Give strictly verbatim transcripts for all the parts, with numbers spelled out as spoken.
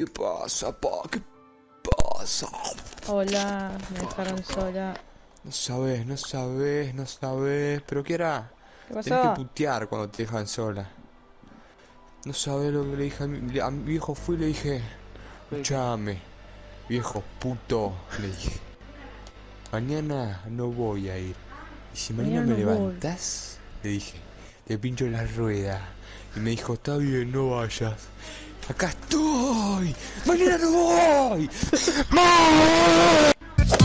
¿Qué pasa, pa? ¿Qué pasa? Hola, me dejaron sola. No sabes, no sabes, no sabes. ¿Pero qué era? ¿Qué Tenés que pasó? putear cuando te dejan sola. No sabes lo que le dije a mi, a mi viejo. Fui y le dije: escuchame, viejo puto. Le dije: mañana no voy a ir. Y si mañana Mañana me no voy. levantás, le dije, te pincho la rueda. Y me dijo: está bien, no vayas. Acá estoy. Mañana no voy. ¡Mamá!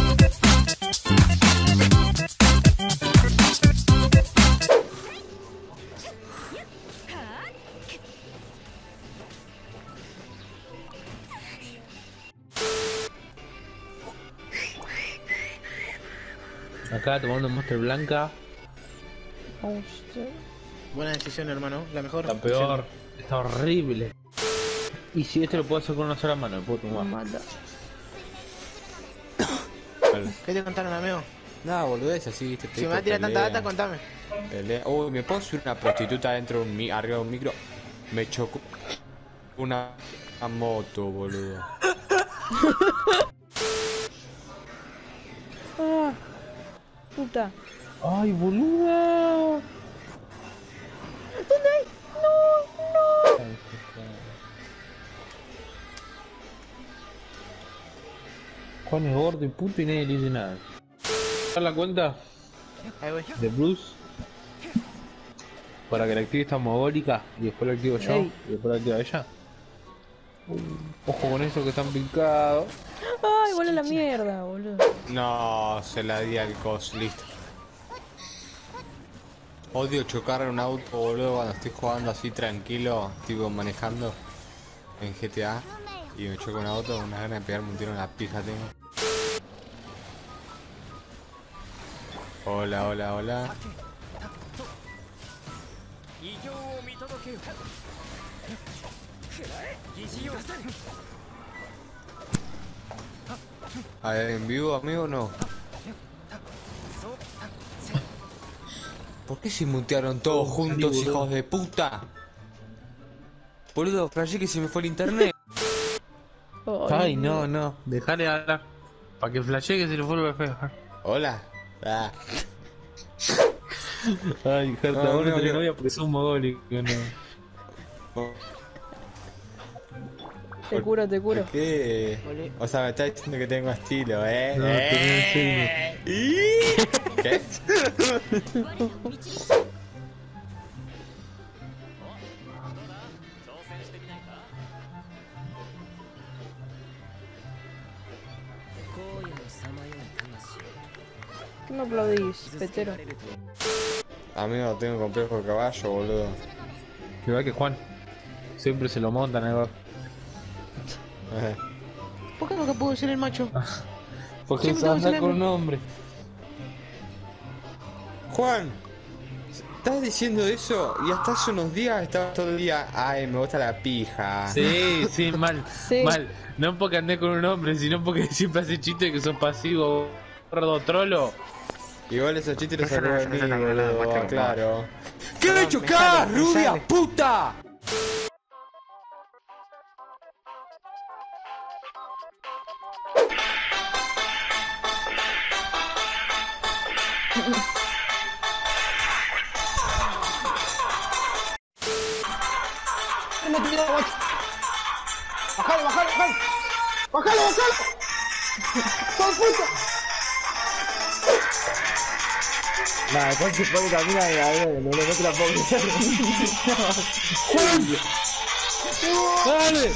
Acá tomando Monster Blanca. Hostia. Buena decisión, hermano. La mejor. La peor. Está horrible. Y si este lo puedo hacer con una sola mano, lo puedo Me tomar. mata. ¿Qué te contaron, amigo? Nada, boludez, así, viste. Si me va a tirar tanta data, contame. Pelea. Uy, me puedo subir una prostituta dentro de un mi arriba de un micro. Me chocó una, una moto, boludo. Ah, puta. ¡Ay, boluda! ¿Dónde hay? No, no. Juan es gordo y puto y nadie le dice nada. ¿Dar la cuenta Ahí voy. de Bruce? Para que la active esta mogólica y después la activo yo Ey. y después la activa ella. Ojo con eso que están picados. Ay, vuela la mierda, boludo. No, se la di al cos, listo. Odio chocar en un auto, boludo, cuando estoy jugando así tranquilo, tipo manejando en G T A y me choco un auto, unas ganas de pegarme un tiro en la pija tengo. Hola, hola, hola. A ver, ¿en vivo, amigo, o no? ¿Por qué se mutearon todos juntos, hijos de puta? Boludo, flashé que se me fue el internet. Ay, no, no. Dejale hablar. Para que flashee que se le fue el feo. Hola. Ah. Ay, Gerta, No, vos no no, tenés no. novia porque sos un mogólico, no. Te curo, te curo. ¿Por qué? O sea, me está diciendo que tengo estilo, ¿eh? No, ¿Eh? ¿Y? ¿Qué? ¿Qué me aplaudís, petero? Amigo, tengo complejo de caballo, boludo. Igual que Juan. Siempre se lo montan a ver. Eh. ¿Por qué nunca pudo ser el macho? Porque Siempre se anda tengo que con ser un hombre. Juan, ¿estás diciendo eso? Y hasta hace unos días estaba todo el día. Ay, me gusta la pija. Sí, sí, mal. Sí. Mal. No porque andé con un hombre, sino porque siempre hace chistes que son pasivos. Gordo trolo. Igual esos chistes los No sacó de se mí, nota, no se nota, boludo, macho. claro. ¿Qué Perdón, me me chocás, sale, me rubia sale. puta? ¡Me tiró, macho! ¡Bajalo, bajalo, bajalo! ¡Bajalo, bajalo! ¡Por puta! Nada, después se pone camina y a ver, no le meto la pobre. ¡Dale!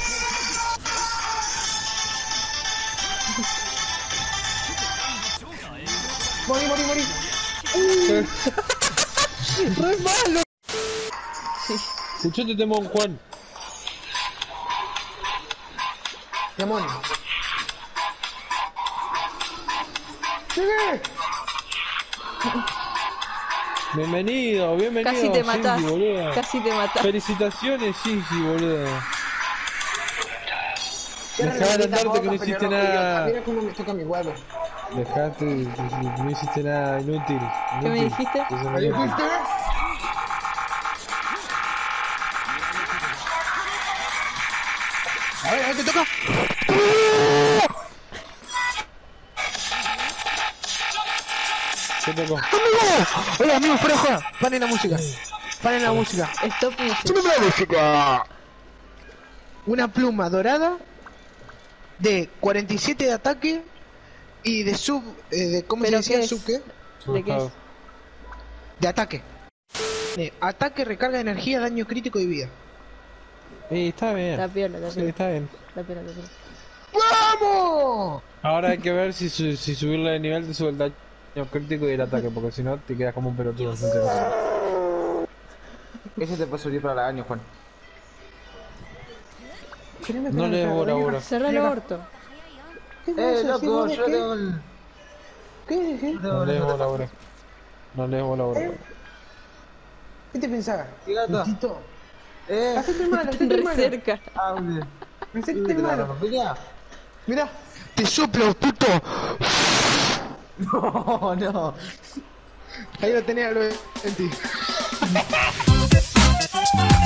¡Morí, morí, morí! ¡Re malo! Sí. Escuchate, temón, Juan. ¡Demon! ¡Sigue! Bienvenido, bienvenido. Casi te matás. Cindy, boludo. Casi te matás. Felicitaciones, Cindy, boludo. Cierra Dejá la de maldita adelantarte que no boca, hiciste pelirrojo idiota. nada. Mira cómo me toca mi huevo. Dejate, no hiciste nada inútil. ¿Qué me inútil. dijiste? Sos un ¿Me inútil. dijiste? A ver, a ver, te toca. ¿Qué tocó? ¡Amigo! Oye, amigo, fuera de joda. Paren la música. Paren la música. Stop music. ¡Súbeme la música! Una pluma dorada de cuarenta y siete de ataque y de sub... Eh, de, ¿Cómo se ¿Pero decía? qué es? ¿Sub qué? ¿De qué es? De ataque. Eh, ataque, recarga de energía, daño crítico y vida. Sí, está bien. Está piola, está Sí, piola. está bien. Está piola, está piola. ¡Vamos! Ahora hay que ver si, su- si subirle de nivel te sube el daño crítico y el ataque, porque si no te quedas como un pelotudo. Ese te puede servir para el año, Juan. No le des bola ahora. Cerrá el orto. Eh, loco, yo tengo el... ¿Qué? ¿Qué? No le des bola ahora. No le des bola ahora. ¿Qué te pensabas? ¿Qué gato? Tito. Eh, Hacete malo, hacete Re malo. cerca. hable. Hacete ¿Te la malo. rompería? Mirá. Te soplo, puto. No, no. Ahí lo tenía, lo en ti.